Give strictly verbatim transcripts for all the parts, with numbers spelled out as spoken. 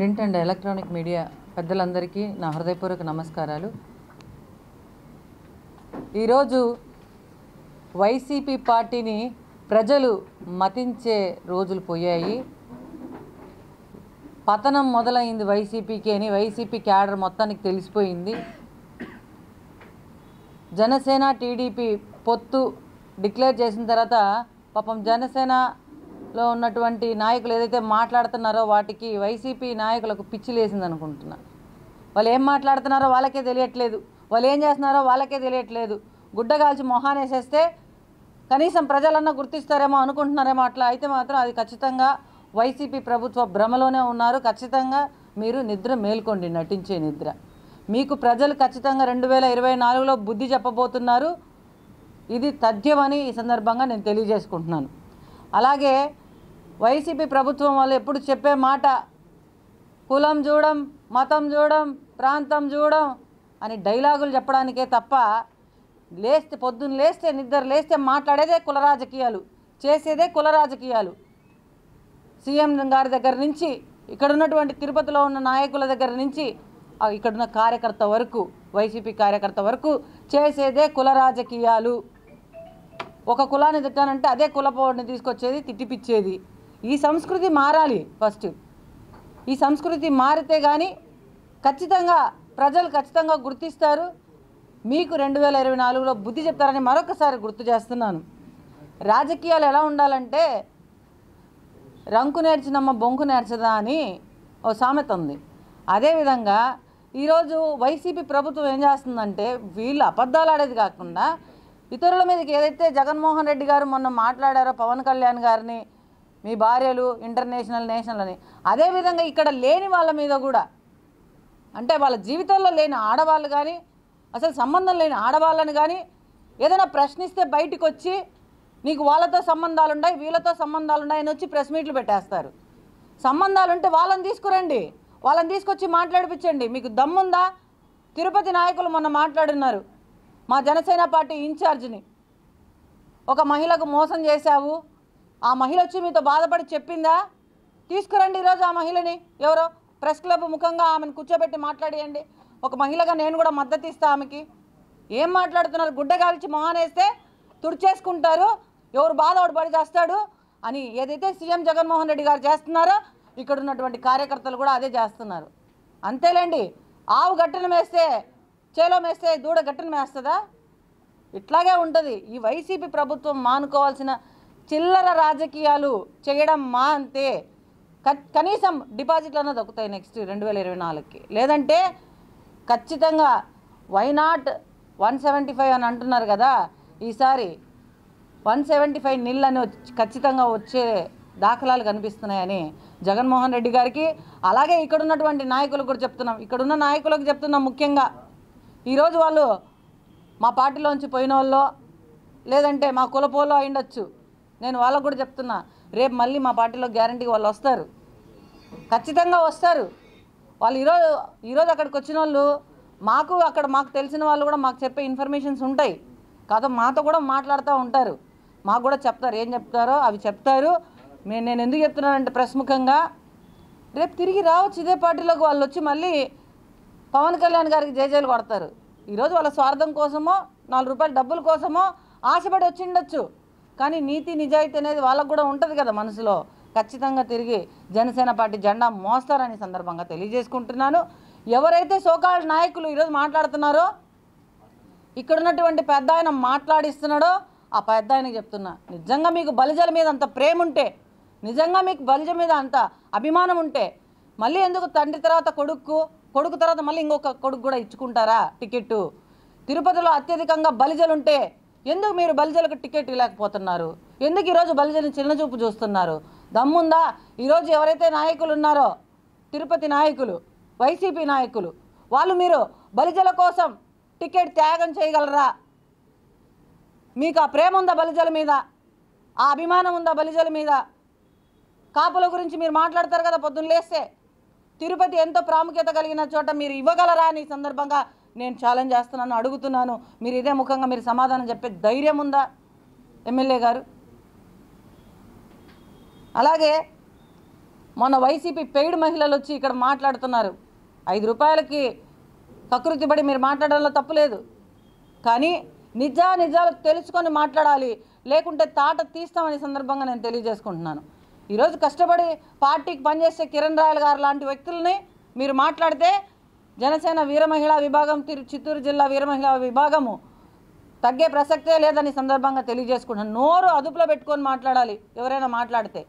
Print and electronic media పెద్దలందరికీ నా హృదయపూర్వక నమస్కారాలు. ఈరోజు వైసీపీ పార్టీని ప్రజలు మతించే రోజులు పోయాయి. పతనం మొదలైంది వైసీపీకి అని వైసీపీ క్యాడర్ మొత్తానికి తెలిసిపోయింది. జనసేన టీడీపీ పొత్తు డిక్లేర్ చేసిన తర్వాత పాపం జనసేనలో ఉన్నటువంటి నాయకులు ఏదైతే మాట్లాడుతున్నారో వాటికి వైసీపీ నాయకులకు పిచ్చి లేసింది అనుకుంటున్నా. వాళ్ళు ఏం మాట్లాడుతున్నారో వాళ్ళకే తెలియట్లేదు, వాళ్ళు ఏం చేస్తున్నారో వాళ్ళకే తెలియట్లేదు. గుడ్డగాల్చి మొహాన్ని వేసేస్తే కనీసం ప్రజలన్నా గుర్తిస్తారేమో అనుకుంటున్నారేమో. అట్లా అయితే మాత్రం అది ఖచ్చితంగా వైసీపీ ప్రభుత్వ భ్రమలోనే ఉన్నారు. ఖచ్చితంగా మీరు నిద్ర మేల్కోండి, నటించే నిద్ర. మీకు ప్రజలు ఖచ్చితంగా రెండు వేల ఇరవై నాలుగులో బుద్ధి చెప్పబోతున్నారు. ఇది తథ్యమని ఈ సందర్భంగా నేను తెలియజేసుకుంటున్నాను. అలాగే వైసీపీ ప్రభుత్వం వాళ్ళు ఎప్పుడు చెప్పే మాట కులం చూడం, మతం చూడం, ప్రాంతం చూడం అని డైలాగులు చెప్పడానికే తప్ప లేస్తే పొద్దున్న లేస్తే నిద్ర లేస్తే మాట్లాడేదే కుల రాజకీయాలు, చేసేదే కుల రాజకీయాలు. సీఎం గారి దగ్గర నుంచి ఇక్కడ ఉన్నటువంటి తిరుపతిలో ఉన్న నాయకుల దగ్గర నుంచి ఇక్కడున్న కార్యకర్త వరకు, వైసీపీ కార్యకర్త వరకు చేసేదే కుల రాజకీయాలు. ఒక కులాన్ని తిట్టానంటే అదే కులపోడిని తీసుకొచ్చేది, తిట్టిపిచ్చేది. ఈ సంస్కృతి మారాలి. ఫస్ట్ ఈ సంస్కృతి మారితే కానీ ఖచ్చితంగా ప్రజలు ఖచ్చితంగా గుర్తిస్తారు. మీకు రెండు వేల ఇరవై నాలుగులో బుద్ధి చెప్తారని మరొకసారి గుర్తు చేస్తున్నాను. రాజకీయాలు ఎలా ఉండాలంటే రంకు నేర్చినమ్మ బొంకు నేర్చదా అని ఓ సామెత ఉంది. అదేవిధంగా ఈరోజు వైసీపీ ప్రభుత్వం ఏం చేస్తుందంటే వీళ్ళు అబద్ధాలు ఆడేది కాకుండా ఇతరుల మీదకి ఏదైతే జగన్మోహన్ రెడ్డి గారు మొన్న మాట్లాడారో పవన్ కళ్యాణ్ గారిని, మీ భార్యలు ఇంటర్నేషనల్ నేషనల్ అని, అదేవిధంగా ఇక్కడ లేని వాళ్ళ మీద కూడా, అంటే వాళ్ళ జీవితంలో లేని ఆడవాళ్ళు కానీ అసలు సంబంధం లేని ఆడవాళ్ళని కానీ ఏదైనా ప్రశ్నిస్తే బయటకు వచ్చి నీకు వాళ్ళతో సంబంధాలు ఉన్నాయి, వీళ్ళతో సంబంధాలు ఉన్నాయని వచ్చి ప్రెస్ మీట్లు పెట్టేస్తారు. సంబంధాలు ఉంటే వాళ్ళని తీసుకురండి, వాళ్ళని తీసుకొచ్చి మాట్లాడిపించండి. మీకు దమ్ముందా? తిరుపతి నాయకులు మొన్న మాట్లాడున్నారు. మా జనసేన పార్టీ ఇన్ఛార్జిని ఒక మహిళకు మోసం చేశావు, ఆ మహిళ వచ్చి మీతో బాధపడి చెప్పిందా? తీసుకురండి ఈరోజు ఆ మహిళని. ఎవరో ప్రెస్ క్లబ్ ముఖంగా ఆమెను కూర్చోబెట్టి మాట్లాడియండి. ఒక మహిళగా నేను కూడా మద్దతు ఇస్తా ఆమెకి. ఏం మాట్లాడుతున్నారు? గుడ్డగాల్చి మొహానేస్తే తుడిచేసుకుంటారు, ఎవరు బాధ ఒకటి పడి చేస్తాడు అని ఏదైతే సీఎం జగన్మోహన్ రెడ్డి గారు చేస్తున్నారో ఇక్కడ ఉన్నటువంటి కార్యకర్తలు కూడా అదే చేస్తున్నారు. అంతేలేండి, ఆవు గట్టున మేస్తే చేలో మేస్తే దూడ గట్టున మేస్తుందా? ఇట్లాగే ఉంటుంది. ఈ వైసీపీ ప్రభుత్వం మానుకోవాల్సిన చిల్లర రాజకీయాలు చేయడం మా అంతే. కనీసం డిపాజిట్లు అన్న దొక్కుతాయి నెక్స్ట్ రెండు వేల ఇరవై నాలుగుకి. లేదంటే ఖచ్చితంగా why not one seventy five అని అంటున్నారు కదా, ఈసారి వన్ సెవెంటీ ఫైవ్ నిల్ అని ఖచ్చితంగా వచ్చే దాఖలాలు కనిపిస్తున్నాయని జగన్మోహన్ రెడ్డి గారికి, అలాగే ఇక్కడ ఉన్నటువంటి నాయకులకు కూడా చెప్తున్నాం. ఇక్కడున్న నాయకులకు చెప్తున్నాం ముఖ్యంగా, ఈరోజు వాళ్ళు మా పార్టీలోంచి పోయిన వాళ్ళు లేదంటే మా కులపోలో అయిండొచ్చు. నేను వాళ్ళకు కూడా చెప్తున్నా, రేపు మళ్ళీ మా పార్టీలో గ్యారంటీగా వాళ్ళు వస్తారు, ఖచ్చితంగా వస్తారు. వాళ్ళు ఈరోజు ఈరోజు అక్కడికి వచ్చిన వాళ్ళు మాకు అక్కడ మాకు తెలిసిన వాళ్ళు కూడా మాకు చెప్పే ఇన్ఫర్మేషన్స్ ఉంటాయి కాదు, మాతో కూడా మాట్లాడుతూ ఉంటారు, మాకు కూడా చెప్తారు. ఏం చెప్తారో అవి చెప్తారు. నేను నేను ఎందుకు చెప్తున్నానంటే ప్రెస్ ముఖంగా రేపు తిరిగి రావచ్చు ఇదే పార్టీలోకి. వాళ్ళు వచ్చి మళ్ళీ పవన్ కళ్యాణ్ గారికి జేజేలు కొడతారు. ఈరోజు వాళ్ళ స్వార్థం కోసమో నాలుగు రూపాయల డబ్బుల కోసమో ఆశపడి వచ్చి ఉండొచ్చు, కానీ నీతి నిజాయితీ అనేది వాళ్ళకు కూడా ఉంటుంది కదా మనసులో. ఖచ్చితంగా తిరిగి జనసేన పార్టీ జెండా మోస్తారని సందర్భంగా తెలియజేసుకుంటున్నాను. ఎవరైతే సోకాల్ నాయకులు ఈరోజు మాట్లాడుతున్నారో, ఇక్కడ ఉన్నటువంటి పెద్ద ఆయన మాట్లాడిస్తున్నాడో ఆ పెద్ద ఆయనకి చెప్తున్నా, నిజంగా మీకు బలిజల మీద అంత ప్రేమ ఉంటే, నిజంగా మీకు బలిజ మీద అంత అభిమానం ఉంటే మళ్ళీ ఎందుకు తండ్రి తర్వాత కొడుకు, కొడుకు తర్వాత మళ్ళీ ఇంకొక కొడుకు కూడా ఇచ్చుకుంటారా టికెట్టు? తిరుపతిలో అత్యధికంగా బలిజలు ఉంటే ఎందుకు మీరు బలిజలకు టికెట్ ఇవ్వలేకపోతున్నారు? ఎందుకు ఈరోజు బలిజని చిన్నచూపు చూస్తున్నారు? దమ్ముందా? ఈరోజు ఎవరైతే నాయకులు ఉన్నారో తిరుపతి నాయకులు, వైసీపీ నాయకులు, వాళ్ళు మీరు బలిజల కోసం టికెట్ త్యాగం చేయగలరా? మీకు ఆ ప్రేమ ఉందా బలిజల మీద? ఆ అభిమానం ఉందా బలిజల మీద? కాపుల గురించి మీరు మాట్లాడతారు కదా పొద్దున్న లేస్తే. తిరుపతి ఎంతో ప్రాముఖ్యత కలిగిన చోట మీరు ఇవ్వగలరా అని సందర్భంగా నేను ఛాలెంజ్ చేస్తున్నాను, అడుగుతున్నాను. మీరు ఇదే ముఖంగా మీరు సమాధానం చెప్పే ధైర్యం ఉందా ఎమ్మెల్యే గారు? అలాగే మొన్న వైసీపీ పెయిడ్ మహిళలు వచ్చి ఇక్కడ మాట్లాడుతున్నారు. ఐదు రూపాయలకి కకృతిపడి మీరు మాట్లాడడంలో తప్పు లేదు, కానీ నిజా నిజాలు తెలుసుకొని మాట్లాడాలి, లేకుంటే తాట తీస్తామనే సందర్భంగా నేను తెలియజేసుకుంటున్నాను. ఈరోజు కష్టపడి పార్టీకి పనిచేసే కిరణ్ రాయల్ గారు లాంటి వ్యక్తుల్ని మీరు మాట్లాడితే జనసేన వీర మహిళా విభాగం, చిత్తూరు జిల్లా వీర మహిళా విభాగము తగ్గే ప్రసక్తే లేదని సందర్భంగా తెలియజేసుకుంటున్నాను. నోరు అదుపులో పెట్టుకొని మాట్లాడాలి ఎవరైనా మాట్లాడితే.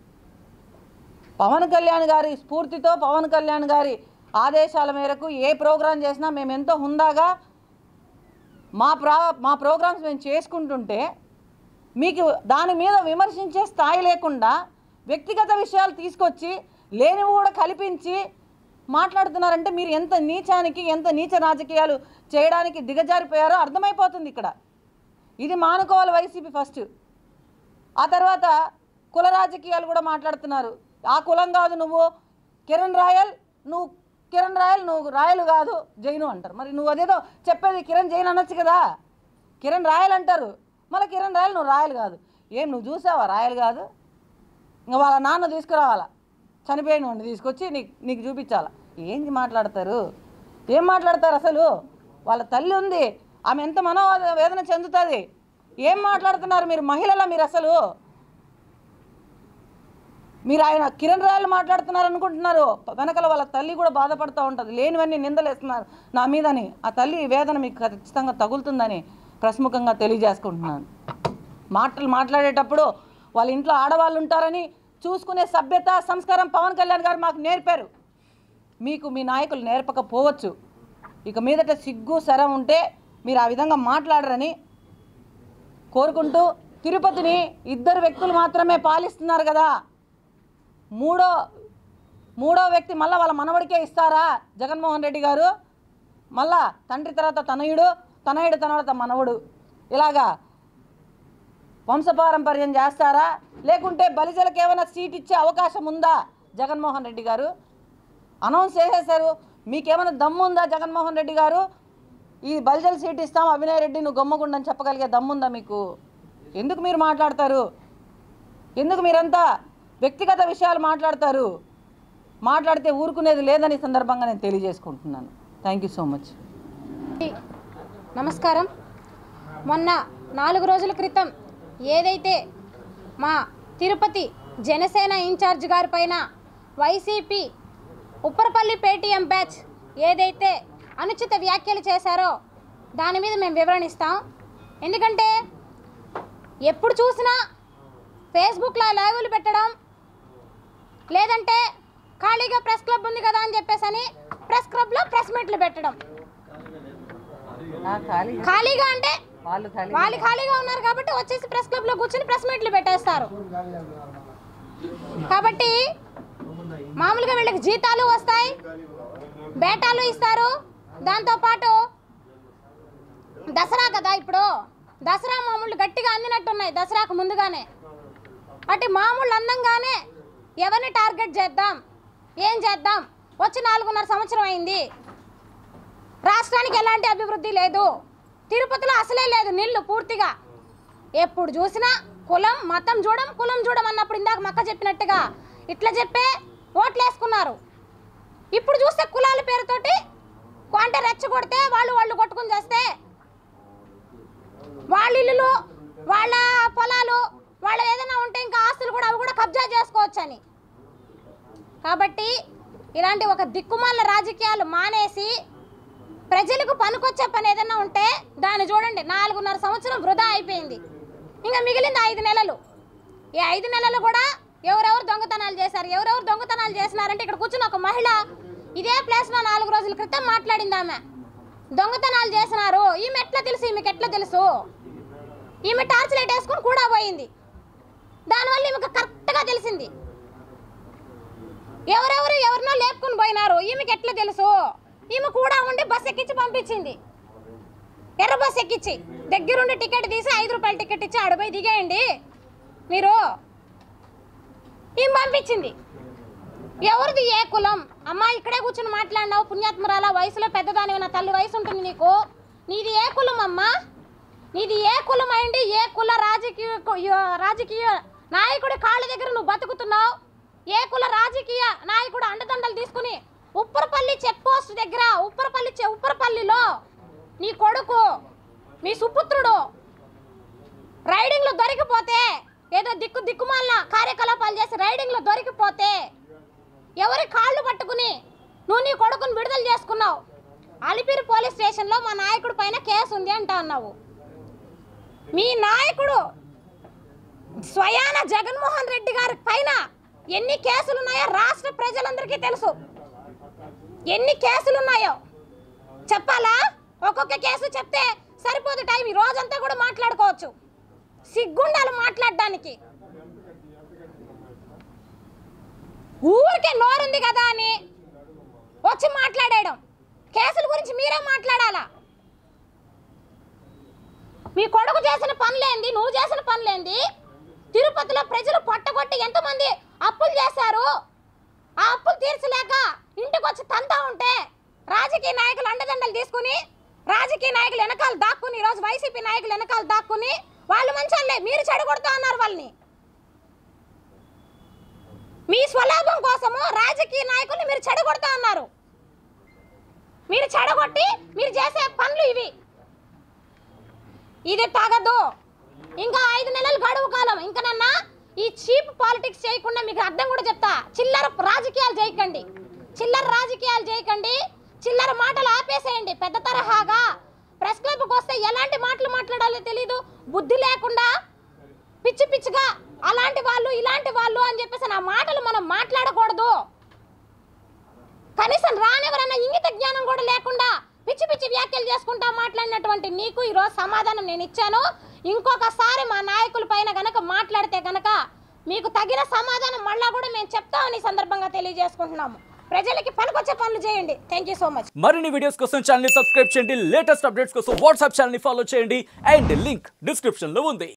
పవన్ కళ్యాణ్ గారి స్ఫూర్తితో, పవన్ కళ్యాణ్ గారి ఆదేశాల మేరకు ఏ ప్రోగ్రాం చేసినా మేము ఎంతో హుందాగా మా ప్రా మా ప్రోగ్రామ్స్ మేము చేసుకుంటుంటే మీకు దాని మీద విమర్శించే స్థాయి లేకుండా వ్యక్తిగత విషయాలు తీసుకొచ్చి లేనివి కూడా కల్పించి మాట్లాడుతున్నారంటే మీరు ఎంత నీచానికి, ఎంత నీచ రాజకీయాలు చేయడానికి దిగజారిపోయారో అర్థమైపోతుంది ఇక్కడ. ఇది మానుకోవాలి వైసీపీ ఫస్ట్. ఆ తర్వాత కుల రాజకీయాలు కూడా మాట్లాడుతున్నారు. ఆ కులం కాదు నువ్వు కిరణ్ రాయల్, నువ్వు కిరణ్ రాయల్, నువ్వు రాయలు కాదు జైను అంటారు. మరి నువ్వు అదేదో చెప్పేది కిరణ్ జైన్ అనొచ్చు కదా, కిరణ్ రాయల్ అంటారు, మళ్ళీ కిరణ్ రాయల్ నువ్వు రాయలు కాదు. ఏం నువ్వు చూసావా రాయలు కాదు? ఇంకా వాళ్ళ నాన్న తీసుకురావాలా, చనిపోయిన వాడిని తీసుకొచ్చి నీకు నీకు చూపించాలా? ఏంది మాట్లాడతారు? ఏం మాట్లాడతారు అసలు? వాళ్ళ తల్లి ఉంది, ఆమె ఎంత మనోవేదన చెందుతుంది. ఏం మాట్లాడుతున్నారు మీరు మహిళల? మీరు అసలు మీరు ఆయన కిరణ్ రాయలు మాట్లాడుతున్నారు అనుకుంటున్నారు, వెనకల వాళ్ళ తల్లి కూడా బాధపడుతూ ఉంటుంది. లేనివన్నీ నిందలేస్తున్నారు నా మీదని. ఆ తల్లి వేదన మీకు ఖచ్చితంగా తగులుతుందని ప్రస్ముఖంగా తెలియజేసుకుంటున్నాను. మాటలు మాట్లాడేటప్పుడు వాళ్ళ ఇంట్లో ఆడవాళ్ళు ఉంటారని చూసుకునే సభ్యత, సంస్కారం పవన్ కళ్యాణ్ గారు మాకు నేర్పారు. మీకు మీ నాయకులు నేర్పకపోవచ్చు. ఇక మీదట సిగ్గు శరం ఉంటే మీరు ఆ విధంగా మాట్లాడరని కోరుకుంటూ, తిరుపతిని ఇద్దరు వ్యక్తులు మాత్రమే పాలిస్తున్నారు కదా, మూడో మూడో వ్యక్తి మళ్ళీ వాళ్ళ మనవడికే ఇస్తారా జగన్మోహన్ రెడ్డి గారు? మళ్ళా తండ్రి తర్వాత తనయుడు, తనయుడు తర్వాత మనవడు, ఇలాగా వంశపారంపర్యం చేస్తారా? లేకుంటే బలిజలకు ఏమైనా సీట్ ఇచ్చే అవకాశం ఉందా జగన్మోహన్ రెడ్డి గారు? అనౌన్స్ చేసేశారు. మీకేమైనా దమ్ముందా జగన్మోహన్ రెడ్డి గారు? ఈ బలిజల సీట్ ఇస్తాం అభినయ్ రెడ్డి నువ్వు గమ్మగుండని చెప్పగలిగే దమ్ముందా మీకు? ఎందుకు మీరు మాట్లాడతారు? ఎందుకు మీరంతా వ్యక్తిగత విషయాలు మాట్లాడతారు? మాట్లాడితే ఊరుకునేది లేదని సందర్భంగా నేను తెలియజేసుకుంటున్నాను. Thank you so much. నమస్కారం. మొన్న నాలుగు రోజుల క్రితం ఏదైతే మా తిరుపతి జనసేన ఇన్ఛార్జ్ గారి పైన వైసీపీ ఉప్పరపల్లి పేటీఎం బ్యాచ్ ఏదైతే అనుచిత వ్యాఖ్యలు చేశారో దాని మీద మేము వివరణిస్తాం. ఎందుకంటే ఎప్పుడు చూసినా ఫేస్బుక్లో లైవ్లు పెట్టడం, లేదంటే ఖాళీగా ప్రెస్ క్లబ్ ఉంది కదా అని చెప్పేసి అని ప్రెస్ క్లబ్లో ప్రెస్ మీట్లు పెట్టడం. ఖాళీగా అంటే వాళ్ళు ఖాళీగా ఉన్నారు కాబట్టి వచ్చేసి ప్రెస్ క్లబ్లో కూర్చొని ప్రెస్ మీట్లు పెట్టేస్తారు. కాబట్టి మామూలుగా వీళ్ళకి జీతాలు వస్తాయి, బేటాలు ఇస్తారు. దాంతోపాటు దసరా కదా, ఇప్పుడు దసరా మామూలు గట్టిగా అందినట్టున్నాయి దసరాకు ముందుగానే. అటు మామూలు అందంగానే ఎవరిని టార్గెట్ చేద్దాం, ఏం చేద్దాం, వచ్చి నాలుగున్నర సంవత్సరం అయింది, రాష్ట్రానికి ఎలాంటి అభివృద్ధి లేదు, తిరుపతిలో అసలే లేదు నీళ్లు పూర్తిగా. ఎప్పుడు చూసినా కులం మతం చూడం కులం చూడం అన్నప్పుడు ఇందాక మక్క చెప్పినట్టుగా ఇట్లా చెప్పే ఓట్లు వేసుకున్నారు. ఇప్పుడు చూస్తే కులాల పేరుతోటి అంటే రెచ్చగొడితే వాళ్ళు వాళ్ళు కొట్టుకుని చేస్తే వాళ్ళ ఇల్లులు, వాళ్ళ పొలాలు, వాళ్ళ ఏదైనా ఉంటే ఇంకా ఆస్తులు కూడా అవి కూడా కబ్జా చేసుకోవచ్చని. కాబట్టి ఇలాంటి ఒక దిక్కుమాల రాజకీయాలు మానేసి ప్రజలకు పనికొచ్చే పని ఏదైనా ఉంటే దాన్ని చూడండి. నాలుగున్నర సంవత్సరం వృధా అయిపోయింది, ఇంకా మిగిలింది ఐదు నెలలు. ఈ ఐదు నెలలు కూడా ఎవరెవరు దొంగతనాలు చేశారు, ఎవరెవరు దొంగతనాలు చేసినారంటే ఇక్కడ కూర్చుని ఒక మహిళ ఇదే ప్లేస్లో నాలుగు రోజుల క్రితం మాట్లాడింది. ఆమె దొంగతనాలు చేసినారు, ఈమె ఎట్లా తెలుసు, ఈమెకి ఎట్లా తెలుసు, ఈమె టార్చ్ లైట్ వేసుకుని కూడా పోయింది, దానివల్ల ఈమెకు కరెక్ట్గా తెలిసింది. ఎవరెవరు ఎవరినో లేపుకుని పోయినారు, ఈమెకి ఎట్లా తెలుసు, ఈమె కూడా ఉండి బస్ ఎక్కించి పంపించింది. ఎర్ర బస్ ఎక్కించి దగ్గరుండి టికెట్ తీసి ఐదు రూపాయల టికెట్ ఇచ్చి ఆడపోయి దిగేయండి మీరు, ఈమె పంపించింది. ఎవరిది ఏ కులం? అమ్మ ఇక్కడే కూర్చొని మాట్లాడినావు పుణ్యాత్మరాల, వయసులో పెద్దదాని ఉన్న తల్లి వయసు ఉంటుంది నీకు, నీది ఏ కులం అమ్మా? నీది ఏ కులం అయింది? ఏ కుల రాజకీయ రాజకీయ నాయకుడి కాళ్ళ దగ్గర నువ్వు బతుకుతున్నావు? ఏ కుల రాజకీయ నాయకుడు అండదండలు తీసుకుని ఉప్పరపల్లి చెక్ పోస్ట్ దగ్గర ఉప్పరపల్లి ఉప్పరపల్లిలో నీ కొడుకు మీ సుపుత్రుడు రైడింగ్లో దొరికిపోతే ఏదో దిక్కు దిక్కుమాలిన కార్యకలాపాలు చేసి రైడింగ్లో దొరికిపోతే ఎవరి కాళ్ళు పట్టుకుని నువ్వు నీ కొడుకుని విడుదల చేసుకున్నావు. అలిపిరి పోలీస్ స్టేషన్లో మా నాయకుడి పైన కేసు ఉంది అంటా అన్నావు. మీ నాయకుడు స్వయాన జగన్మోహన్ రెడ్డి గారి పైన ఎన్ని కేసులు ఉన్నాయో రాష్ట్ర ప్రజలందరికీ తెలుసు. ఎన్ని కేసులు ఉన్నాయో చెప్పాలా? ఒక్కొక్క కేసు చెప్తే సరిపోదు టైం, ఈ రోజంతా కూడా మాట్లాడుకోవచ్చు. సిగ్గుండాలి మాట్లాడడానికి. ఊరికే నోరుంది కదా అని వచ్చి మాట్లాడేయడం. కేసుల గురించి మీరే మాట్లాడాలా? మీ కొడుకు చేసిన పనులేంది, నువ్వు చేసిన పనులేంది? తిరుపతిలో ప్రజలు పొట్టగొట్టి ఎంతమంది అప్పులు చేశారు, ఆ అప్పులు తీర్చలేక ఇంటికి వచ్చి తంతా ఉంటే రాజకీయ నాయకులు అండదండలు తీసుకుని రాజకీయ నాయకులు వెనకాల దాక్కుని ఈరోజు వైసీపీ నాయకులు వెనకాల దాక్కుని వాళ్ళు మంచోళ్ళే, మీరు చెడగొడతా అన్నారు వాళ్ళని. మీ స్వలాభం కోసము రాజకీయ నాయకుల్ని మీరు చెడగొడతా అన్నారు. మీరు చెడగొట్టి మీరు చేసే పనులు ఇవి. ఇది తగదు. ఇంకా ఐదు నెలలు గడువు కాలం. ఇంకనన్నా ఈ చీప్ పాలిటిక్స్ చేయకుండా మీకు అర్థం కూడా చెప్తా. చిల్లర రాజకీయాలు చేయకండి, చిల్లర రాజకీయాలు చేయకండి, చిల్లర మాటలు ఆపేసేయండి. పెద్ద తరహాగా ప్రెస్ క్లబ్కి వస్తే ఎలాంటి మాటలు మాట్లాడాలో తెలీదు, బుద్ధి లేకుండా పిచ్చి పిచ్చిగా అలాంటి వాళ్ళు ఇలాంటి వాళ్ళు అని చెప్పేసి నా మాటలు మనం మాట్లాడకూడదు. కనీసం రానివరన్నా ఇంగిత జ్ఞానం కూడా లేకుండా పిచ్చి పిచ్చి వ్యాఖ్యలు చేసుకుంటా మాట్లాడినటువంటి నీకు ఈరోజు సమాధానం నేను ఇచ్చాను. ఇంకొకసారి మా నాయకుల పైన గనక మాట్లాడితే గనక మీకు తగిన సమాధానం మళ్ళా కూడా మేము చెప్తామని సందర్భంగా తెలియజేసుకుంటున్నాము. ప్రజలకి పనికొచ్చే పనులు చేయండి. Thank you so much. మరిన్ని వీడియోస్ కోసం ఛానల్ ని సబ్స్క్రైబ్ చేయండి. లేటెస్ట్ అప్డేట్స్ కోసం వాట్సాప్ ఛానల్ ని ఫాలో చేయండి. అండ్ లింక్ డిస్క్రిప్షన్ లో ఉంది.